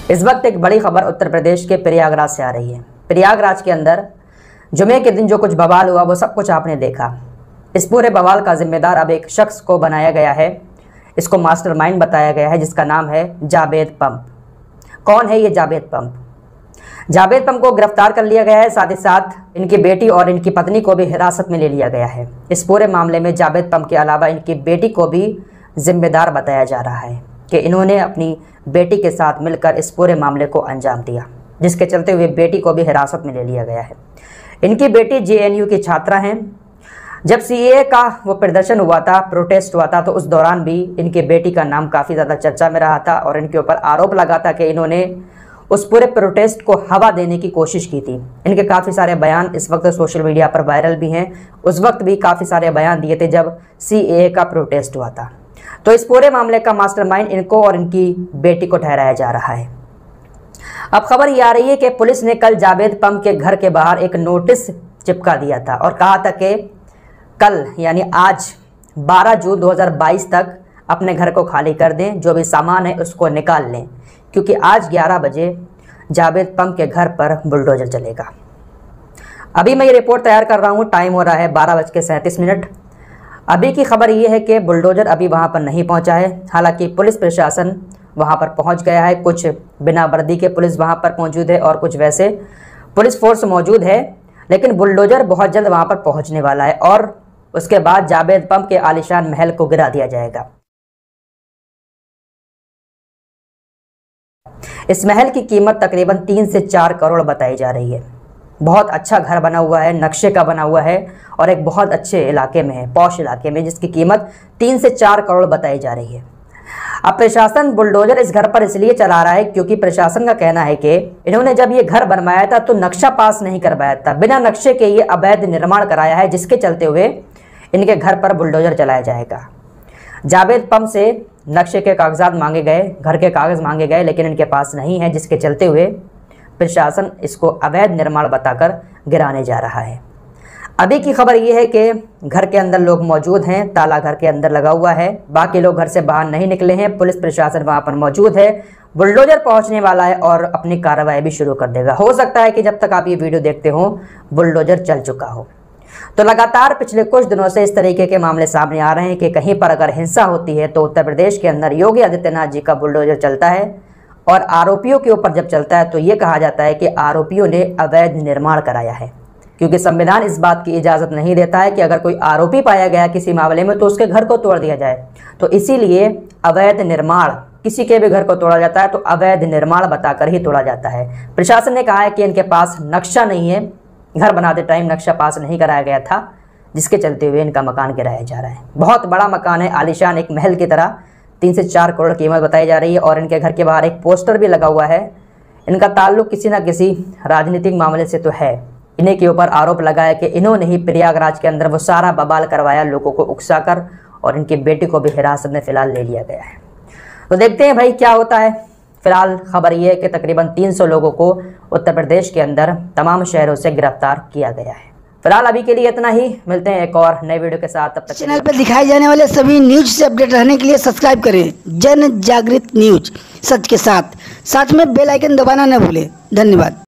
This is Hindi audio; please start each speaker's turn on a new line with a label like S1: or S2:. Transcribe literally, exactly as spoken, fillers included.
S1: इस वक्त एक बड़ी खबर उत्तर प्रदेश के प्रयागराज से आ रही है। प्रयागराज के अंदर जुमे के दिन जो कुछ बवाल हुआ वो सब कुछ आपने देखा। इस पूरे बवाल का जिम्मेदार अब एक शख्स को बनाया गया है, इसको मास्टरमाइंड बताया गया है, जिसका नाम है जावेद पंप। कौन है ये जावेद पंप? जावेद पंप को गिरफ्तार कर लिया गया है, साथ ही साथ इनकी बेटी और इनकी पत्नी को भी हिरासत में ले लिया गया है। इस पूरे मामले में जावेद पंप के अलावा इनकी बेटी को भी जिम्मेदार बताया जा रहा है कि इन्होंने अपनी बेटी के साथ मिलकर इस पूरे मामले को अंजाम दिया, जिसके चलते हुए बेटी को भी हिरासत में ले लिया गया है। इनकी बेटी जे एन यू की छात्रा हैं। जब सी ए ए का वो प्रदर्शन हुआ था, प्रोटेस्ट हुआ था, तो उस दौरान भी इनकी बेटी का नाम काफ़ी ज़्यादा चर्चा में रहा था और इनके ऊपर आरोप लगा था कि इन्होंने उस पूरे प्रोटेस्ट को हवा देने की कोशिश की थी। इनके काफ़ी सारे बयान इस वक्त सोशल मीडिया पर वायरल भी हैं। उस वक्त भी काफ़ी सारे बयान दिए थे जब सी ए ए का प्रोटेस्ट हुआ था। तो इस पूरे मामले का मास्टरमाइंड इनको और इनकी बेटी को ठहराया जा रहा है। अब खबर ये आ रही है कि पुलिस ने कल जावेद पंप के घर के बाहर एक नोटिस चिपका दिया था और कहा था कि कल यानी आज बारह जून दो हज़ार बाईस तक अपने घर को खाली कर दें, जो भी सामान है उसको निकाल लें, क्योंकि आज ग्यारह बजे जावेद पंप के घर पर बुलडोजर चलेगा। अभी मैं ये रिपोर्ट तैयार कर रहा हूँ, टाइम हो रहा है बारह बज के सैंतीस मिनट। अभी की खबर ये है कि बुलडोजर अभी वहाँ पर नहीं पहुँचा है। हालांकि पुलिस प्रशासन वहाँ पर पहुँच गया है, कुछ बिना वर्दी के पुलिस वहाँ पर मौजूद है और कुछ वैसे पुलिस फोर्स मौजूद है, लेकिन बुलडोजर बहुत जल्द वहाँ पर पहुँचने वाला है और उसके बाद जावेद पंप के आलीशान महल को गिरा दिया जाएगा। इस महल की कीमत तकरीबन तीन से चार करोड़ बताई जा रही है। बहुत अच्छा घर बना हुआ है, नक्शे का बना हुआ है और एक बहुत अच्छे इलाके में है, पॉश इलाके में, जिसकी कीमत तीन से चार करोड़ बताई जा रही है। अब प्रशासन बुलडोजर इस घर पर इसलिए चला रहा है क्योंकि प्रशासन का कहना है कि इन्होंने जब ये घर बनवाया था तो नक्शा पास नहीं करवाया था, बिना नक्शे के ये अवैध निर्माण कराया है, जिसके चलते हुए इनके घर पर बुलडोजर चलाया जाएगा। जावेद पंप से नक्शे के कागजात मांगे गए, घर के कागज़ मांगे गए, लेकिन इनके पास नहीं है, जिसके चलते हुए प्रशासन इसको अवैध निर्माण बताकर गिराने जा रहा है। अभी की खबर ये है कि घर के अंदर लोग मौजूद हैं, ताला घर के अंदर लगा हुआ है, बाकी लोग घर से बाहर नहीं निकले हैं, पुलिस प्रशासन वहाँ पर मौजूद है, बुलडोजर पहुँचने वाला है और अपनी कार्रवाई भी शुरू कर देगा। हो सकता है कि जब तक आप ये वीडियो देखते हो बुलडोजर चल चुका हो। तो लगातार पिछले कुछ दिनों से इस तरीके के मामले सामने आ रहे हैं कि कहीं पर अगर हिंसा होती है तो उत्तर प्रदेश के अंदर योगी आदित्यनाथ जी का बुलडोजर चलता है और आरोपियों के ऊपर जब चलता है तो ये कहा जाता है कि आरोपियों ने अवैध निर्माण कराया है, क्योंकि संविधान इस बात की इजाज़त नहीं देता है कि अगर कोई आरोपी पाया गया किसी मामले में तो उसके घर को तोड़ दिया जाए। तो इसीलिए अवैध निर्माण, किसी के भी घर को तोड़ा जाता है तो अवैध निर्माण बताकर ही तोड़ा जाता है। प्रशासन ने कहा है कि इनके पास नक्शा नहीं है, घर बनाते टाइम नक्शा पास नहीं कराया गया था, जिसके चलते हुए इनका मकान गिराया जा रहा है। बहुत बड़ा मकान है, आलीशान, एक महल की तरह, तीन से चार करोड़ कीमत बताई जा रही है और इनके घर के बाहर एक पोस्टर भी लगा हुआ है। इनका ताल्लुक किसी न किसी राजनीतिक मामले से तो है। इन्हीं के ऊपर आरोप लगाया कि इन्होंने ही प्रयागराज के अंदर वो सारा बवाल करवाया, लोगों को उकसाकर, और इनकी बेटी को भी हिरासत में फिलहाल ले लिया गया है। तो देखते हैं भाई क्या होता है। फिलहाल खबर ये है कि तकरीबन तीन सौ लोगों को उत्तर प्रदेश के अंदर तमाम शहरों से गिरफ्तार किया गया है। फिलहाल अभी के लिए इतना ही, मिलते हैं एक और नए वीडियो के साथ। तब तक
S2: चैनल पर दिखाए जाने वाले सभी न्यूज से अपडेट रहने के लिए सब्सक्राइब करें जन जागृत न्यूज, सच के साथ साथ में बेल आइकन दबाना न भूलें। धन्यवाद।